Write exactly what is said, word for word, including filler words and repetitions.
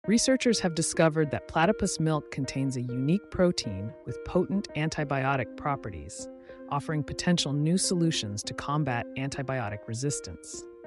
Researchers have discovered that platypus milk contains a unique protein with potent antibiotic properties, offering potential new solutions to combat antibiotic resistance.